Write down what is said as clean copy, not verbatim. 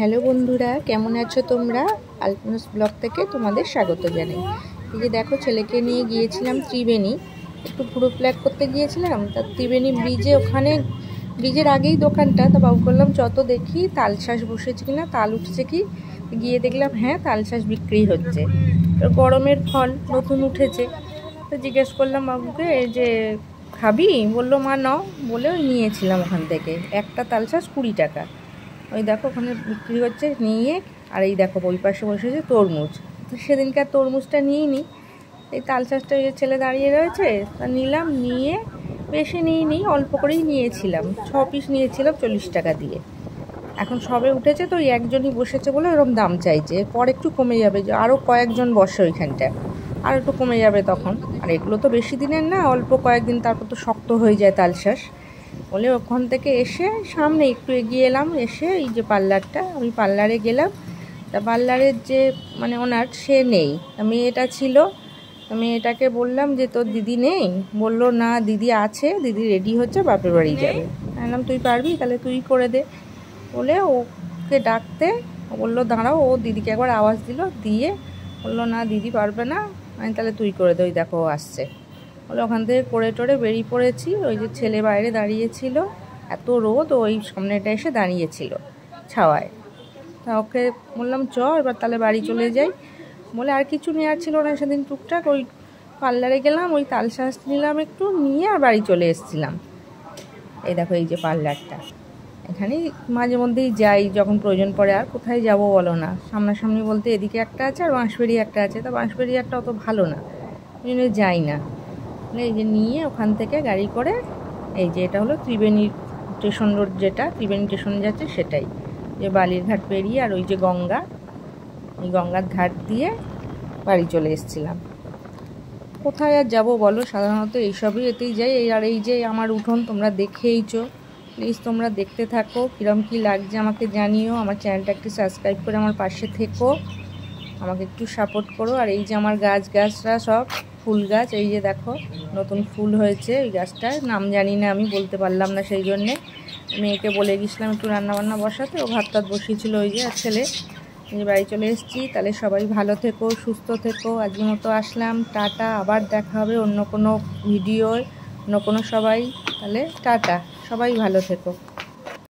Hello বন্ধুরা, কেমন আছো তোমরা? আলপনাস ব্লগ থেকে তোমাদের স্বাগত জানাই। এই যে দেখো, ছেলেকে নিয়ে গিয়েছিলাম ত্রিবেণী, একটু পুরো প্ল্যাক করতে গিয়েছিলাম। তা ত্রিবেণী ব্রিজে, ওখানে ব্রিজের আগেই দোকানটা। তা বাবু বললাম যত দেখি তালশাঁস বসেছে কিনা, তাল উঠছে কি। গিয়ে দেখলাম হ্যাঁ, তালশাঁস বিক্রি হচ্ছে। তো গরমের ফল, নতুন উঠেছে। তো জিজ্ঞেস করলাম বাবুকে যে খাবি? বললো মা নাও, বলে ওই নিয়েছিলাম ওখান থেকে। একটা তালশাঁস 20 টাকা। ওই দেখো ওখানে বিক্রি হচ্ছে, নিয়ে। আর এই দেখো ওই পাশে বসেছে তরমুজ। তো সেদিনকার তরমুজটা নিয়ে নিই, এই তালশাঁসটা ওই ছেলে দাঁড়িয়ে রয়েছে, তা নিলাম। নিয়ে বেশি নিইনি, অল্প করেই নিয়েছিলাম। 6 পিস নিয়েছিলাম 40 টাকা দিয়ে। এখন সবে উঠেছে তো, ওই একজনই বসেছে বলে এরকম দাম চাইছে। এরপর একটু কমে যাবে, যে আরও কয়েকজন বসে ওইখানটা, আর একটু কমে যাবে তখন। আর এগুলো তো বেশি দিনের না, অল্প কয়েকদিন, তারপর তো শক্ত হয়ে যায় তালশাঁস বলে। ওখান থেকে এসে সামনে একটু এগিয়ে এলাম, এসে এই যে পার্লারটা, আমি পার্লারে গেলাম। তা পার্লারের যে ওনার, সে নেই। মেয়েটা ছিল, মেয়েটাকে বললাম যে তোর দিদি নেই? বললো না, দিদি আছে, দিদি রেডি হচ্ছে, বাপের বাড়ি যাবে। বললাম তুই পারবি, তাহলে তুই করে দে বলে ওকে ডাকতে। ও বললো দাঁড়াও, ও দিদিকে একবার আওয়াজ দিল, দিয়ে বললো না দিদি পারবে না। আমি তাহলে তুই করে দে, ওই দেখো ও আসছে বলে। ওখান থেকে করে টোরে বেরিয়ে পড়েছি। ওই যে ছেলে বাইরে দাঁড়িয়েছিল, এত রোদ, ওই সামনেটা এসে দাঁড়িয়েছিল ছাওয়ায়। তা ওকে বললাম চ এবার তাহলে বাড়ি চলে যাই বলে। আর কিছু নেওয়ার ছিল না সেদিন, টুকটাক ওই পার্লারে গেলাম, ওই তালশাঁস নিলাম একটু, নিয়ে আর বাড়ি চলে এসেছিলাম। এই দেখো এই যে পার্লারটা, এখানেই মাঝে মধ্যেই যাই যখন প্রয়োজন পড়ে। আর কোথায় যাব বলো না, সামনাসামনি বলতে এদিকে একটা আছে আর বাঁশবেড়ি একটা আছে। তা বাঁশবেড়ি একটা অত ভালো না, ওই জন্য যাই না। এই যে নিয়ে ওখান থেকে গাড়ি করে, এই যে এটা হলো ত্রিবেণী স্টেশন রোড, যেটা ত্রিবেণী স্টেশনে যাচ্ছে সেটাই। যে বালিরঘাট পেরিয়ে আর ওই যে গঙ্গা, ওই গঙ্গার ধার দিয়ে বাড়ি চলে এসেছিলাম। কোথায় আর যাবো বলো, সাধারণত এইসবই এতেই যাই। আর এই যে আমার উঠোন তোমরা দেখেইছো, প্লিজ তোমরা দেখতে থাকো, কীরকম কী লাগছে আমাকে জানিও। আমার চ্যানেলটা একটু সাবস্ক্রাইব করে আমার পাশে থেকো, আমাকে একটু সাপোর্ট করো। আর এই যে আমার গাছরা সব ফুল গাছ, এই যে দেখো নতুন ফুল হয়েছে। ওই গাছটার নাম জানি না, আমি বলতে পারলাম না, সেই জন্যে মেয়েকে বলে গেছিলাম একটু রান্নাবান্না বসাতে, ও ভাত টাত বসিয়েছিল ওই যে। আর ছেলে, এই বাড়ি চলে এসেছি। তাহলে সবাই ভালো থেকো, সুস্থ থেকো। আজকের মতো আসলাম, টাটা। আবার দেখা হবে অন্য কোনো ভিডিওয়, অন্য কোনো সবাই। তাহলে টাটা, সবাই ভালো থেকো।